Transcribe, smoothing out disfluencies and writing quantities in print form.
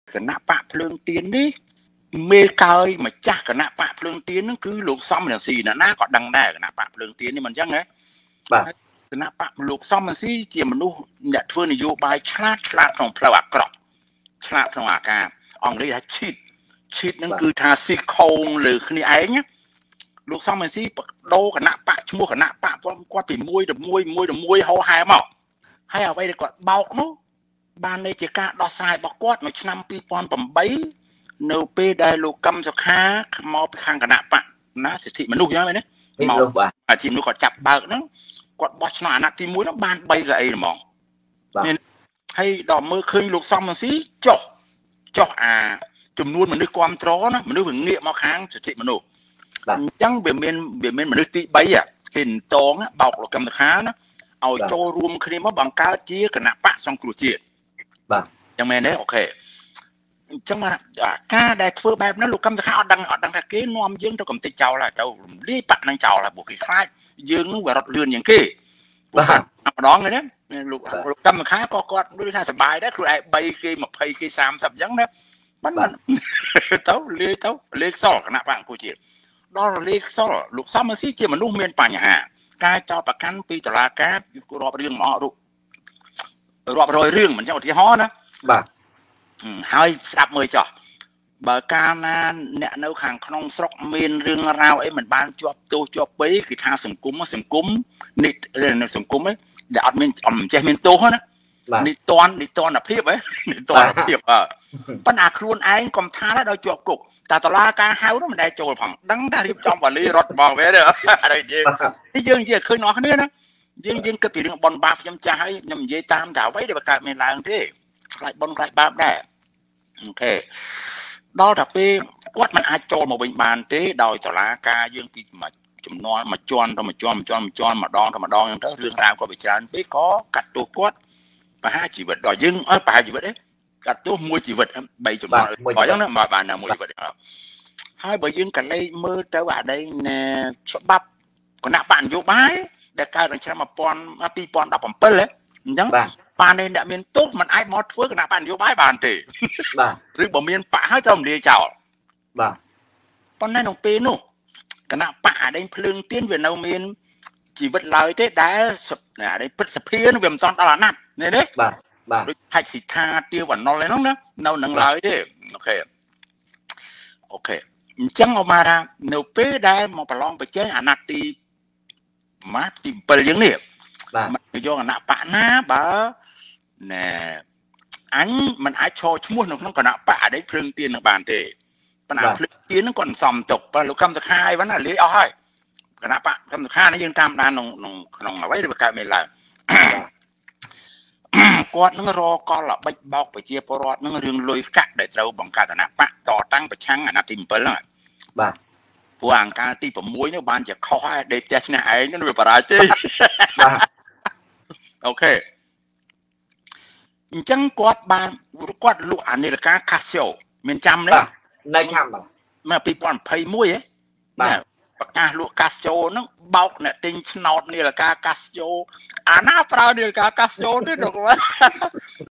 គណៈបកភ្លើងទៀននេះមេកើយម្ចាស់គណៈបកភ្លើងទៀនហ្នឹងគឺលោកសំរងស៊ីណាក៏ដឹងដែរគណៈបកភ្លើងទៀននេះមិនអញ្ចឹងហ៎បាទគណៈបកលោកសំរងស៊ីជាមនុស្សអ្នកធ្វើនយោបាយឆ្លាតក្នុងផ្លូវអាក្រក់ឆ្លាតក្នុងអាការអង់គ្លេសថា cheat ហ្នឹងគឺថាស៊ីខោងលើគ្នាឯងលោកសំរងស៊ីបដូរគណៈបកឈ្មោះគណៈបកគាត់ពីមួយទៅមួយហោហែមកហើយអ្វីដែលគាត់បោកនោះបាននៃជាការដោះស្រាយរបស់គាត់នៅឆ្នាំ2008នៅពេលដែលលោកកឹមសុខាមកពីខាងគណៈបកណាសិទ្ធិមនុស្សយ៉ាងម៉េចណាមកអាជីពនោះគាត់ចាប់បើកហ្នឹងគាត់បោះឆ្នោតអាណត្តិទី1ហ្នឹងបាន3កៅអីហ្មងមានហើយដល់មើលឃើញលោកសំរងស៊ីចុះអាចំនួនមនុស្សគ្រប់ត្រណាមនុស្សវាងាកមកខាងសិទ្ធិមនុស្សអញ្ចឹងវាមានមនុស្សទី3គេតងបោកលោកកឹមសុខាណាឲ្យចូលរួមគ្នាមកបង្កើតជាគណៈបកសង្គ្រោះជាតិបាទចឹងមែនទេអូខេអញ្ចឹងការដែលធ្វើបែបហ្នឹងលោកកឹមសុខាអត់ដឹងថាគេនាំយើងទៅកំទេចចោលហើយទៅរំលាយបកនឹងចោលហើយពួកគេខ្លាចយើងនឹងវារត់លឿនជាងគេបាទម្ដងហ្នឹងលោកកឹមសុខាក៏គាត់ដូចថាសប្បាយដែរខ្លួនឯង3គេ20គេ30អញ្ចឹងណាបានទៅលេខសល់គណៈបកប្រជាជាតិដល់លេខសល់លោកសំរងស៊ីជាមនុស្សមានបញ្ហាការចោទប្រកាន់ពីតុលាការរាប់រឿងមករាប់រយរឿងមិនចឹងឧទាហរណ៍ណាបាទហើយស្ដាប់មើលចោះបើកាលណាអ្នកនៅខាងក្នុងស្រុកមានរឿងរ៉ាវអីមិនបានជាប់ទោសជាប់ពេកគឺថាសង្គមនេះសង្គមឯងដែលអត់មិនចេះមានទោសណានេះតនភាពហ៎នេះតនភាពប៉ុន្តែខ្លួនឯងកុំថាដល់ជាប់គុកតែតឡាការហៅនោះមិនដែលចូលផងដឹងតែរៀបចំវ៉ាលីរត់មកវិញទេយើងនិយាយឃើញអ្នកគ្នាណាយើងគិតពីរឿងបនបាបខ្ញុំចាស់ហើយខ្ញុំនិយាយតាមតែអ្វីដែលកើតមានឡើងទេខ្លាចបនខ្លាចបាបដែរអូខេដល់តែពេលគាត់មិនអាចចូលមកវិញបានទេដោយតឡាការយើងពីចំនួនមួយជាន់ទៅមួយជាន់ម្ដងទៅម្ដងអញ្ចឹងទៅរឿងរ៉ាវគាត់វិចារពេកក៏កាត់ទោសគាត់ប្រហារជីវិតដល់យើងអត់ប្រហារជីវិតទេកាត់ទោសមួយជីវិត3ចំនួនអញ្ចឹងណាមកបានមួយជីវិតហើយបើយើងកលេចមើលទៅអាដីច្បាប់គណៈបកនយោបាយដែលកើតនៅឆ្នាំ2017អញ្ចឹងបានអ្នកមានទោសមិនអាចមកធ្វើគណៈបកនយោបាយបានទេបាទឬបើមានបកហើយត្រូវរំលាយចោលបាទប៉ុន្តែក្នុងពេលនោះគណៈបកអាដីភ្លើងទៀនវានៅមានជីវិតឡើយទេដែលអាដីព្រឹទ្ធសភានឹងវាមិនតាន់ដល់អាណត្តិនេះទេបាទដូចហិចសិដ្ឋាទាវវណ្ណុលហ្នឹងណានៅនឹងឡើយទេអូខេអញ្ចឹងអមថានៅពេលដែលមកប្រឡងប្រជែងអាណត្តិទី7យើងនេះបាទយកគណៈបកណាបើណែអញមិនអាចឈរឈ្មោះនៅក្នុងគណៈបកអតីតភ្លើងទៀននឹងបានទេប៉ុន្តែភ្លើងទៀនហ្នឹងគាត់សំទុកបើលោកកឹមសុខាអីវ៉ាន់ណាលាយអស់ហើយគណៈបកកឹមសុខានេះយើងតាមដានក្នុងអ្វីដែលកើតមានឡើងគាត់នឹងរកលបិចបោកប្រជាពលរដ្ឋនឹងរឿងលុយកាក់ដែលត្រូវបង្កើតគណៈបកតតាំងប្រឆាំងអាណត្តិទី7ហ្នឹងបាទព្រោះអង្គការទី6នេះបានជាខុសហើយដេកផ្ទះឈ្នះឯងនឹងវាបរាជ័យបាទអូខេអញ្ចឹងគាត់លក់អានាឡិកា Casio មានចាំទេនៅចាំបាទមក2021ហ៎បាទប្រកាសលក់ Casio ហ្នឹងបោកអ្នកទិញឆ្នោតនាឡិកា Casio អាណាប្រើនាឡិកា Casio ទេដល់